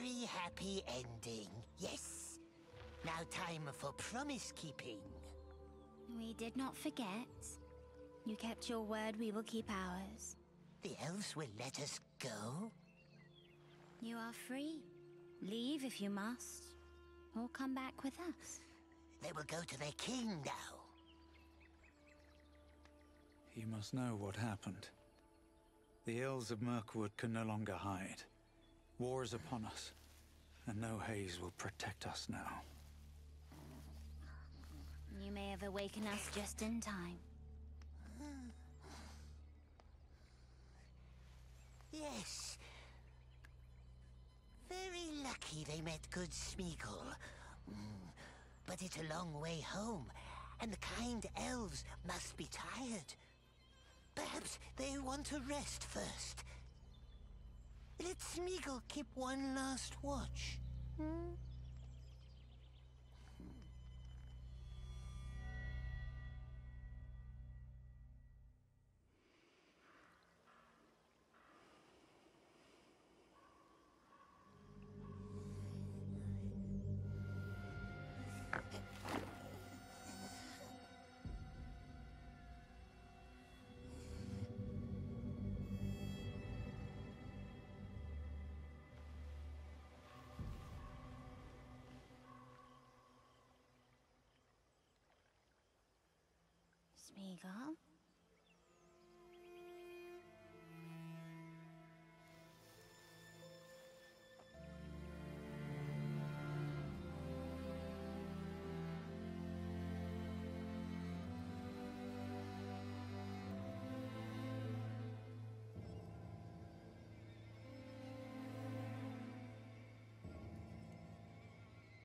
very happy ending, yes. Now time for promise-keeping. We did not forget. You kept your word, we will keep ours. The elves will let us go? You are free. Leave if you must, or come back with us. They will go to their king now. You must know what happened. The Elves of Mirkwood can no longer hide. War is upon us, and no haze will protect us now. You may have awakened us just in time. Yes. Very lucky they met good Smeagol. But it's a long way home, and the kind elves must be tired. Perhaps they want to rest first. Let Smeagol keep one last watch. Smeagol?